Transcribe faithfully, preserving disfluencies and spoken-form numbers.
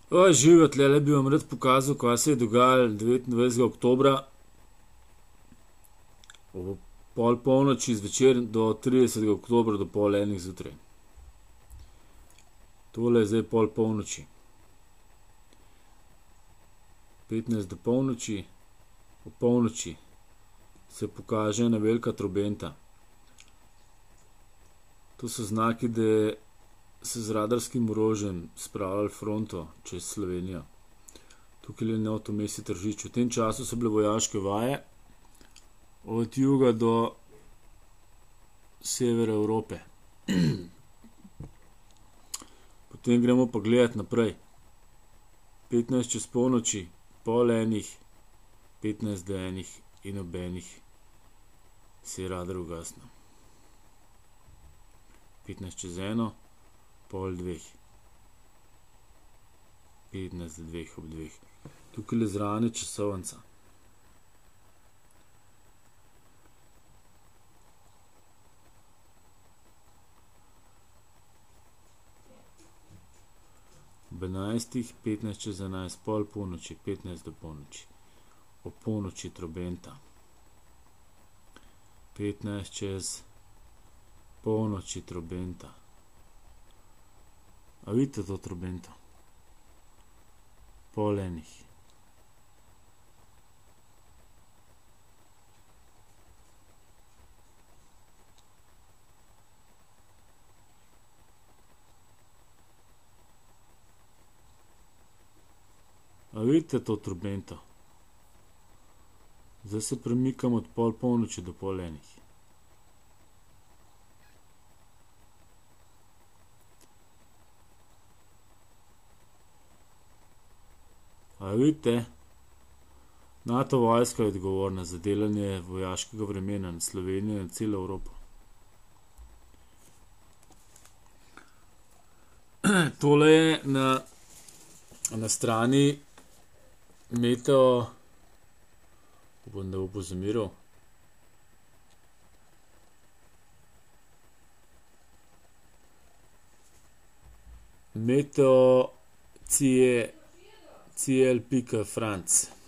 O, živijo, tlele bi vam rad pokazal, kaj se je dogajalo devetindvajsetega oktobra ob pol polnoči zvečer do tridesetega oktobra do pol enih zjutraj. Tole je zdaj pol polnoči. petnajst do polnoči, ob polnoči se pokaže ena velika trobenta. To so znaki, da se z radarskim orožjem spravljali fronto čez Slovenijo. Tukaj je not v mesti Tržič. V tem času so bile vojaške vaje od juga do severa Evrope. Potem gremo pa gledat naprej. petnajst čez polnoči, pol enih, petnajst do enih in ob enih se je radar ugasnil. petnajst čez eno, pol dveh. petnajst do dveh ob dveh. Tukaj je zraven je časovnica. Ob enajstih, petnajst čez enajst, pol polnoči, petnajst do polnoči. Ob polnoči trobenta. petnajst čez polnoči trobenta. A vidite to trobento? Pol enih. A vidite to trobento? Zdaj se premikam od pol polnoči do pol enih. A vidite? NATO vojska je odgovorna za delanje vojaškega vremena na Slovenijo in celo Evropo. Tole je na, na strani Meteo, upam, da bo pozamiral. Meteo C L pika Franc.